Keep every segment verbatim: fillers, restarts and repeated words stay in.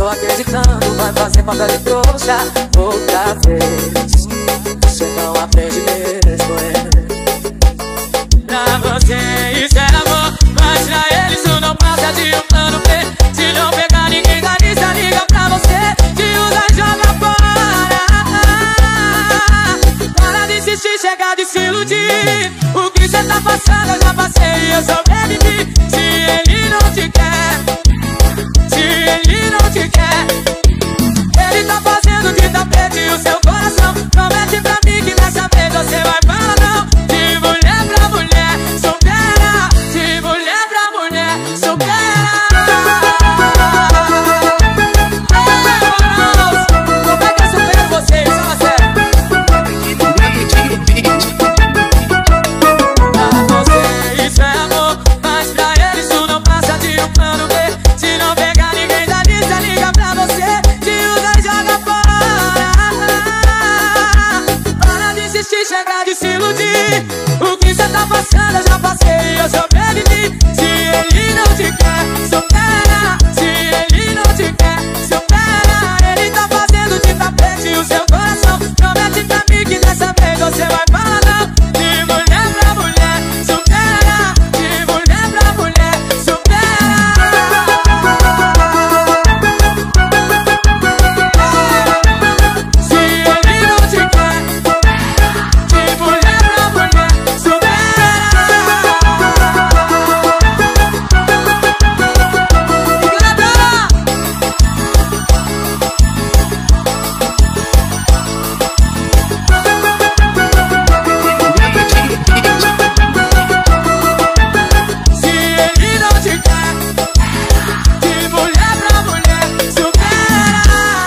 tô acreditando, vai fazer papel de trouxa outra vez. Você não aprende mesmo, é. Pra você isso é amor, mas pra eles isso não passa de um plano B. Se não pegar ninguém da lista, liga pra você, te usa e joga fora. Para de insistir, chega de se iludir. O que cê tá passando eu já passei e eu sobrevivi. Se ele não te quer, se ele não te quer, ele tá fazendo de tapete o seu coração. Promete pra mim que dessa vez você vai falar não. De mulher pra mulher, supera. De mulher pra mulher, supera. Como é que eu supero vocês? Fala sério. Pra você isso é amor, mas pra eles isso não passa de um plano B. Se não pegar ninguém da lista, liga pra você, te usa e joga fora. Para de insistir, chega de se iludir. O que cê tá passando eu já passei e eu sobrevivi. Se ele não te quer, supera. Se ele não te quer, supera. Ele tá fazendo de tapete o seu coração. Promete pra mim que dessa vez você vai falar não. De mulher pra mulher, supera. De mulher pra mulher, supera. Se ele não te quer, de mulher pra mulher, supera. Se ele não te quer, de mulher pra mulher, supera.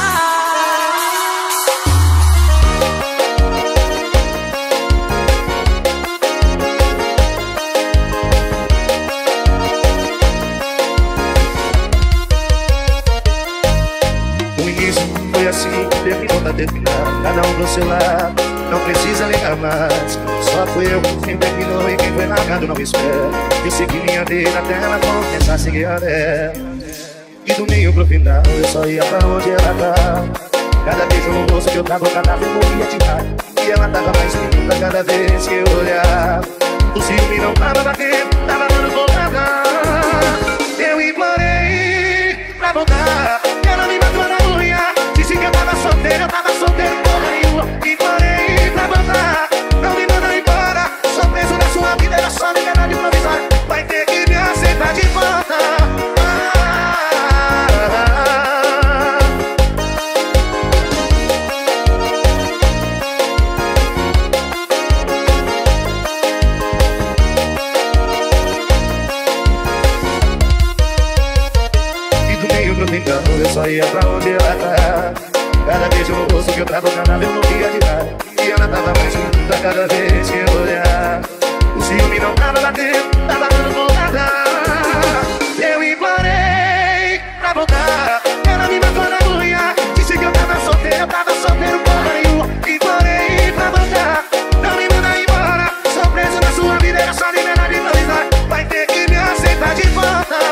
O início foi assim, terminou pra terminar. Cada um pro seu lado, não precisa ligar mais. Só fui eu quem terminou e quem foi largado não espera. Eu segui minha vida até ela começar a seguir a dela. E do meio pro final eu só ia pra onde ela tá. Cada beijo no rosto que eu tava, cada vez morria de raiva. E ela tava mais linda cada vez que eu olhava. O ciúme não tava batendo, tava dando porrada. Eu implorei pra voltar, ela me matou na unha. Disse que eu tava solteiro, eu tava solteiro porra nenhuma. Implorei pra voltar, não me manda embora. Sou preso na sua vida, era só liberdade provisória. Vai ter que me aceitar de volta. Então eu só ia pra onde ela tá. Cada beijo no rosto que eu tava na eu morria de raiva. E ela tava mais linda cada vez que eu olhar. O ciúme não tava batendo, tava dando porrada. Eu implorei pra voltar, ela me matou na unha. Disse que eu tava solteiro, eu tava solteiro porra nenhuma. Implorei pra voltar, não me manda embora. Sou preso na sua vida, era só liberdade provisória. Vai ter que me aceitar de volta.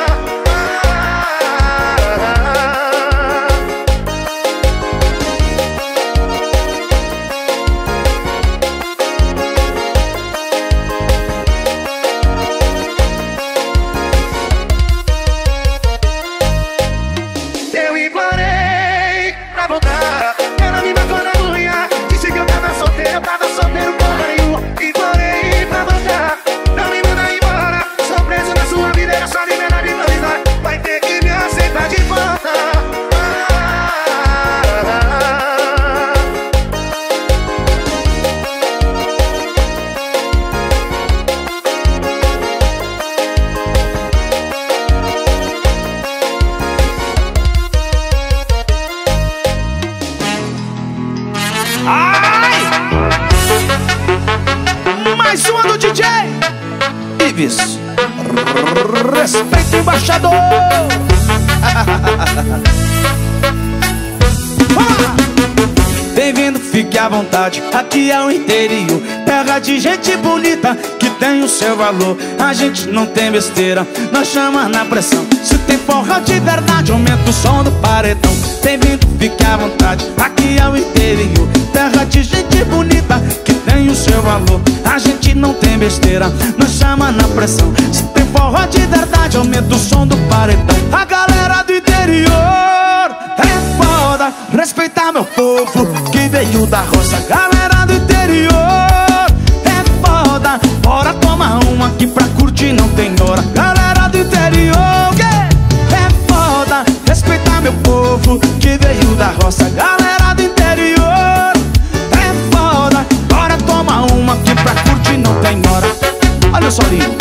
Mais uma do D J Ives. Respeita o embaixador. Bem-vindo, fique à vontade. Aqui é o interior, terra de gente bonita que tem o seu valor. A gente não tem besteira, nós chama na pressão. Se o tempo forró de verdade, aumenta o som do paredão. Tem vindo, fique à vontade, aqui é o interior, terra de gente bonita que tem o seu valor. A gente não tem besteira, nós chama na pressão. Se tem forró de verdade, aumenta o som do paredão. A galera do interior é foda, respeitar meu povo que veio da roça. Galera do interior é foda, bora tomar uma aqui pra curtir, não tem hora. Galera do interior yeah, é foda, respeitar meu povo que veio da roça. Galera do interior é foda, bora tomar uma aqui pra curtir, não tem hora. Olha o solinho.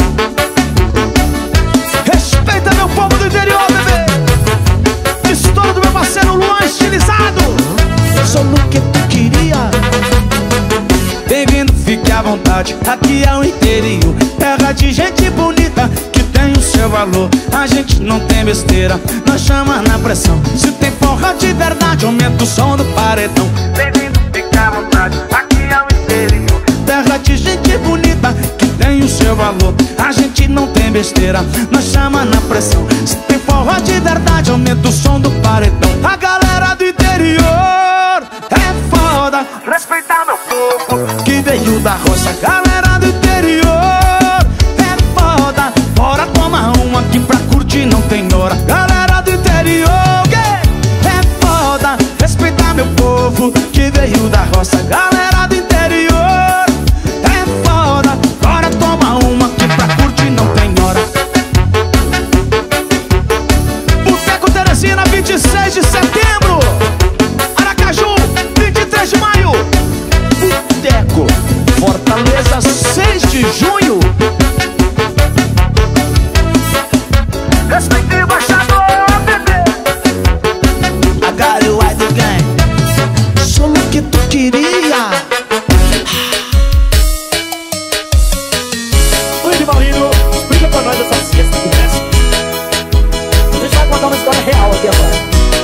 Respeita meu povo do interior, bebê. Estouro do meu parceiro Luan estilizado. Sou no que tu queria. Bem-vindo, fique à vontade, aqui é o interior, terra de gente bonita que tem o seu valor. A gente não tem besteira, nós chama na pressão. Se tem forró de verdade, aumenta o som do paredão. Bem-vindo, fique à vontade, aqui é o interior, terra de gente bonita que tem o seu valor. A gente não tem besteira, nós chama na pressão. Se tem forró de verdade, aumenta o som do paredão. A galera do interior é foda, respeitar meu povo que veio da roça. Galera do interior é foda, bora tomar um aqui pra curtir, não tem hora. Galera do interior yeah, é foda, respeitar meu povo que veio da roça. Galera do interior é foda, bora tomar uma aqui pra curtir, não tem hora. Boteco Teresina, vinte e seis de setembro. Aracaju, vinte e três de maio. Boteco Fortaleza, seis de junho. Respeite o baixador, bebê. I got you right again. Sou o que tu queria. Luiz e Maurinho, explica pra nós essa ciência que começa. A gente vai contar uma história real aqui agora.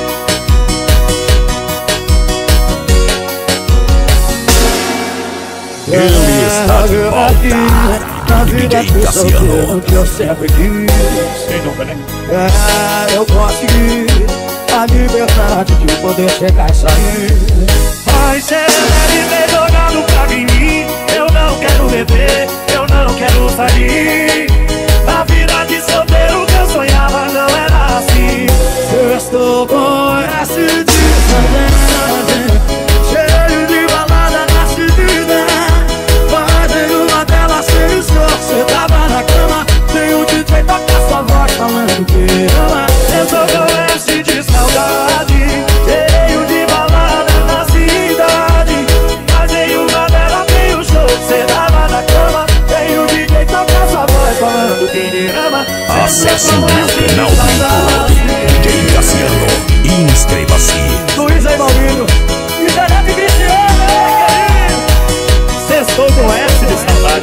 Ele está de volta. Na vida D J Cassiano. que eu sempre quis. Sem dúvida, né? É, eu consegui a liberdade de poder chegar e sair. Mas você deve ter jogado pra mim. Eu não quero beber, eu não quero sair. A vida de solteiro que eu sonhava não era assim. Eu estou com esse de saudade, cheio de balada na cidade. Mas em uma delas sem só, você tava na cama. Tem um D J tocar sua voz falando que ama. Eu tô com esse de saudade, cheio de balada na cidade. Mas em uma delas tem um show, você tava na cama. Tem um D J tocar sua voz falando que me ama. Acesse o meu canal do YouTube, D J Cassiano, e inscreva-se. Luiz e Maurinho e Felipe Cristiano, sextou com S de saudade.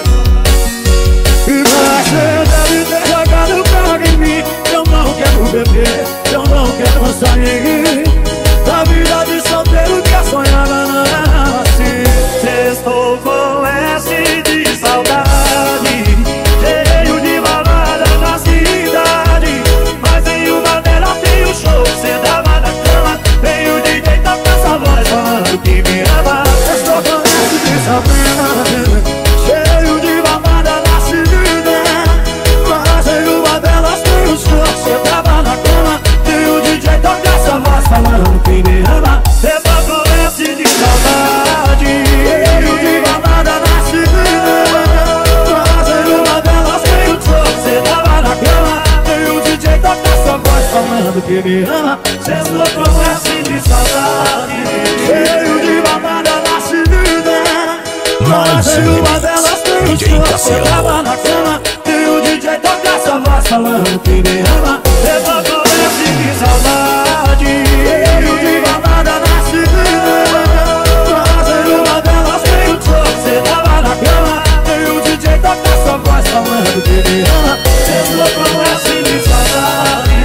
E você deve ter jogado pra mim. Eu não quero beber, eu não quero sair. Da vida de solteiro que eu sonhava não era assim. Sextou com S de saudade, cheio de balada na cidade. Mas em uma delas tem um show, cê tava na cama. Tem o D J tocar sua voz falando que me ama. Estou com esse de saudade, cheio de balada na cidade. Mas em uma delas tem um show, você tava na cama. Tem o D J tocar sua voz falando que me ama. Sextou com S de saudade, Cheio de balada na cidade. Mas em uma delas tem um show, você tava na cama. Tem o D J tocar sua voz falando que me ama. sextou com S de saudade. Cheio de balada na cidade. Mais Mas em um uma delas tem um D J show, você Cassiano. tava na cama. Tem o D J tocar sua voz falando que me ama. Sextou com S de saudade, Cheio de balada na cidade. Mas em uma delas tem um show, você tava na cama. Tem o D J tocar sua voz falando que me ama. sextou com S de saudade.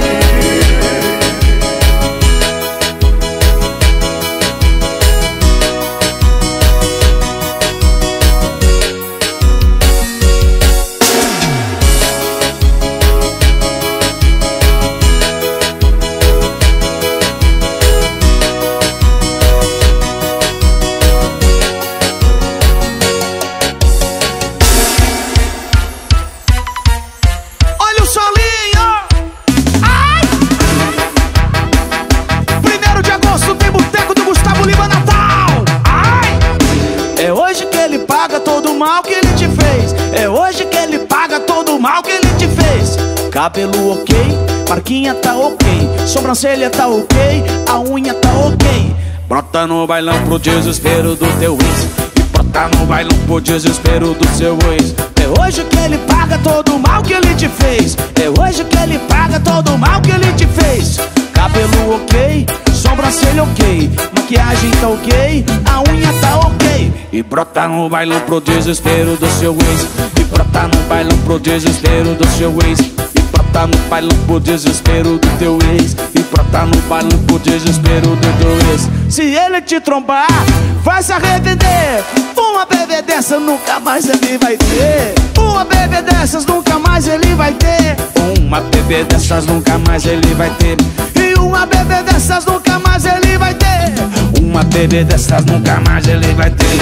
Cabelo ok, marquinha tá ok, sobrancelha tá ok, a unha tá ok. Brota no bailão pro desespero do teu ex, e brota no bailão pro desespero do seu ex. É hoje que ele paga todo o mal que ele te fez, é hoje que ele paga todo o mal que ele te fez. Cabelo ok, sobrancelha ok, maquiagem tá ok, a unha tá ok. E brota no bailão pro desespero do seu ex, e brota no bailão pro desespero do seu ex, e brota no bailão pro desespero do teu ex, e brota no bailão pro desespero do teu ex. Se ele te trombar, vai se arrepender. Uma bebê dessa nunca mais ele vai ter. Uma bebê dessas nunca mais ele vai ter. Uma bebê dessas nunca mais ele vai ter. E uma bebê dessas nunca mais ele vai ter. Uma bebê dessas nunca mais ele vai ter.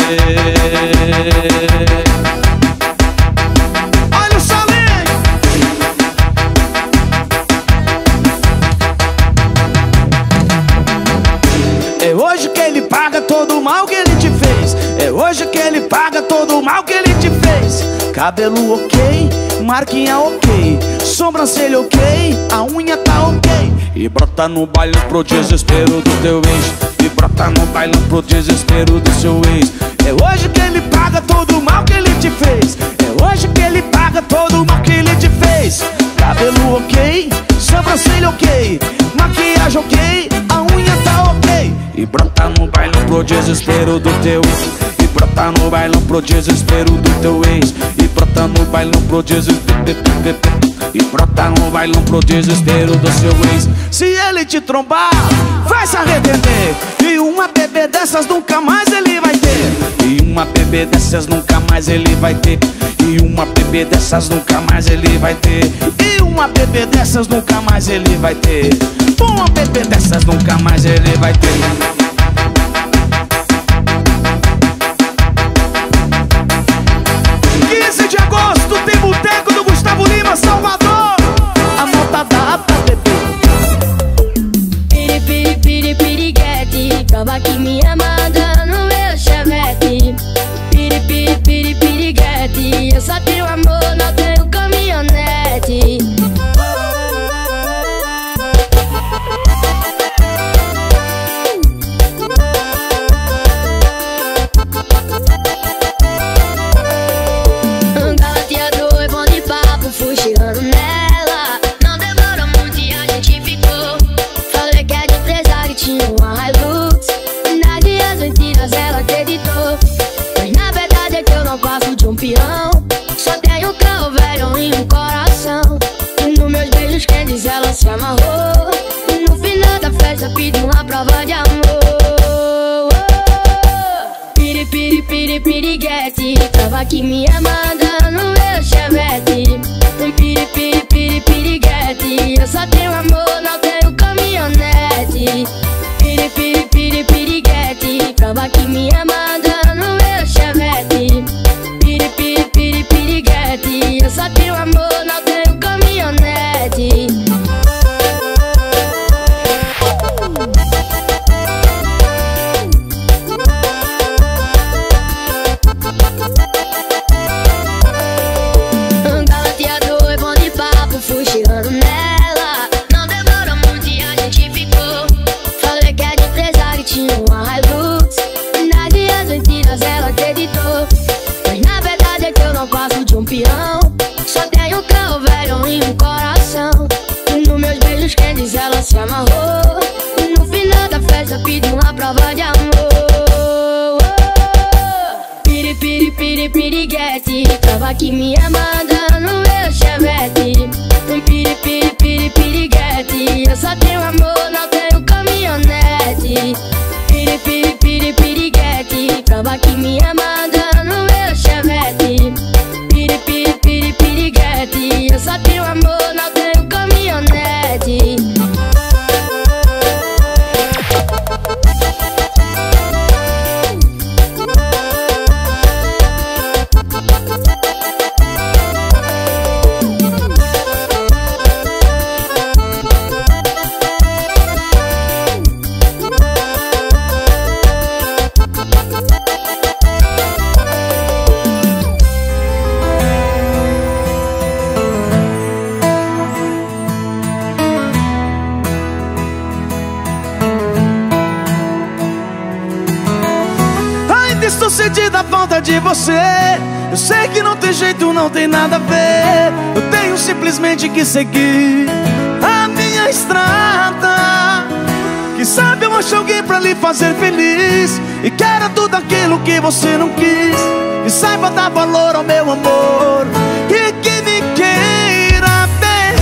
Olha o solinho. É hoje que ele paga todo o mal que ele te fez. É hoje que ele paga todo o mal que ele te fez. Cabelo ok, marquinha ok, sobrancelha ok, a unha tá ok. E brota no baile pro desespero do teu ex, e brota no baile pro desespero do seu ex. É hoje que ele paga todo o mal que ele te fez. É hoje que ele paga todo o mal que ele te fez. Cabelo ok, sobrancelha ok, maquiagem ok, a unha tá ok. E brota no baile pro desespero do teu ex, e brota no bailão pro desespero do teu ex, e brota no bailão pro desespero, e brota no bailão pro desespero do seu ex. Se ele te trombar, vai se arrepender. E uma bebê dessas nunca mais ele vai ter. E uma bebê dessas nunca mais ele vai ter. E uma bebê dessas nunca mais ele vai ter. E uma bebê dessas nunca mais ele vai ter. Uma bebê dessas nunca mais ele vai ter. quinze de agosto tem boteco do Gustavo Lima, Salvador. A nota dá pra beber. Piri, piri, piri, piriguete, prova que me amada no meu chevette. Piri, piri, piri, piriguete, eu só tenho amor, não tenho caminhonete. Galateador é bom de papo, fui chegando nela. Não demorou muito e a gente ficou. Falei que é de empresário, tinha uma Hilux. Nas minhas mentiras ela acreditou. Mas na verdade é que eu não passo de um peão. Só tenho um carro velho e um coração. E nos meus beijos quentes ela se amarrou. E no final da festa pediu uma prova de amor. Piri, piri, piri, piriguete, prova que me amanda no meu chevette. Piri, piri, piri, piriguete, eu só tenho amor, não tenho caminhonete. Piri, piri, piri, piriguete, prova que me amanda no meu chevette. Piri, piri, piri, piriguete, eu só tenho amor, não tenho caminhonete. Galateador é bom de papo, fui chegando nela. Não demorou muito e a gente ficou. Falei que é de empresário, tinha uma Hilux. Nas minhas mentiras ela acreditou. Mas na verdade é que eu não passo de um peão. Só tenho um carro velho e um coração. E nos meus beijos quentes ela se amarrou. E no final da festa pediu uma prova de amor. Piri, piri, piri, piriguete, prova que me amanda no meu chevette. Piri, piri, piri, piriguete, eu só tenho amor, não tenho caminhonete. Piri, piri, piri, piriguete, prova que me amanda no meu chevette. Piri, piri, piri, piriguete, eu só tenho amor, não tenho caminhonete. sucedida a falta de você. Eu sei que não tem jeito, não tem nada a ver. Eu tenho simplesmente que seguir a minha estrada. Quem sabe eu acho alguém pra lhe fazer feliz e quero tudo aquilo que você não quis. Que saiba dar valor ao meu amor e que me queira bem.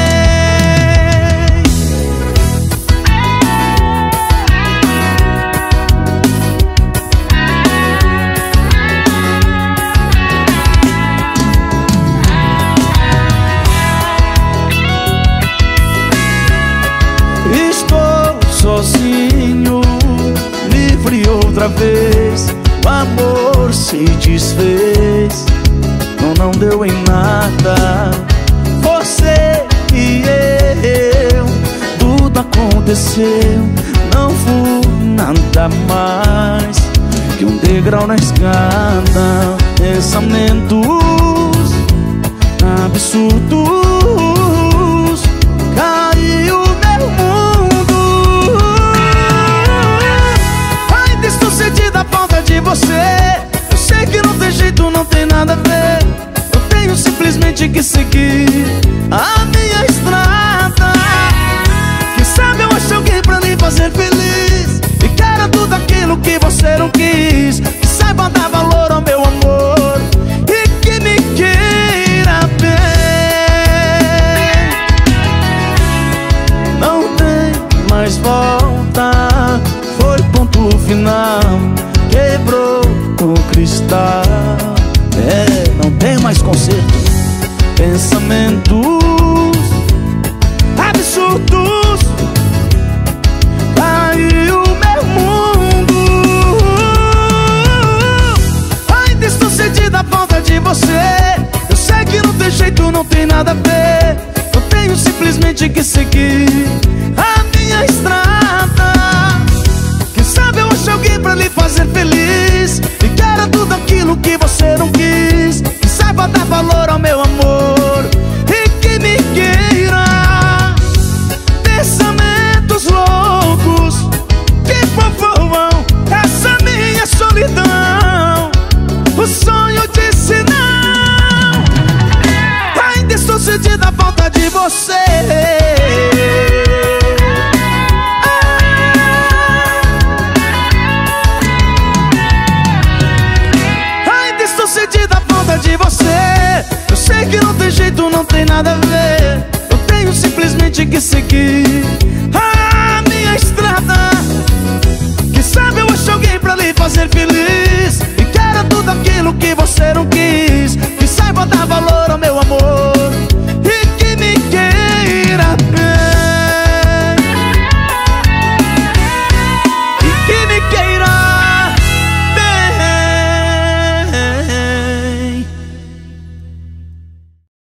Estou sozinho, livre outra vez. O amor se desfez, não, não deu em nada. Você e eu, tudo aconteceu. Não fui nada mais que um degrau na escada. Pensamentos absurdos, caiu meu mundo. Ainda estou sentindo a falta de você. Eu sei que não tem jeito, não tem nada a ver. Eu tenho simplesmente que seguir a minha estrada. Quem sabe eu acho alguém pra me fazer feliz e quero tudo aquilo que você não quis. Que saiba dar valor ao meu amor e que me queira bem. Não tem mais volta, foi ponto final, quebrou o cristal. É, não tem mais conserto. Pensamentos absurdos, caiu meu mundo. Ainda estou sentindo a falta de você. Eu sei que não tem jeito, não tem nada a ver. Eu tenho simplesmente que seguir